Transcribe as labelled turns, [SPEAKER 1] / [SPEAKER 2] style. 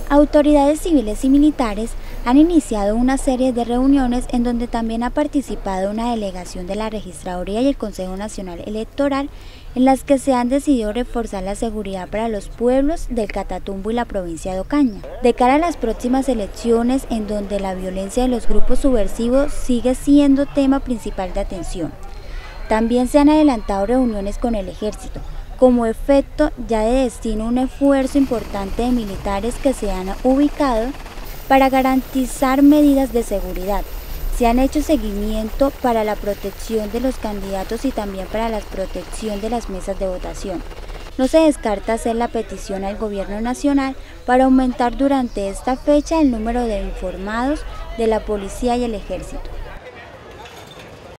[SPEAKER 1] Autoridades civiles y militares han iniciado una serie de reuniones en donde también ha participado una delegación de la Registraduría y el Consejo Nacional Electoral, en las que se han decidido reforzar la seguridad para los pueblos del Catatumbo y la provincia de Ocaña, de cara a las próximas elecciones, en donde la violencia de los grupos subversivos sigue siendo tema principal de atención. También se han adelantado reuniones con el Ejército, como efecto ya de destino un esfuerzo importante de militares que se han ubicado para garantizar medidas de seguridad. Se han hecho seguimiento para la protección de los candidatos y también para la protección de las mesas de votación. No se descarta hacer la petición al Gobierno Nacional para aumentar durante esta fecha el número de uniformados de la Policía y el Ejército.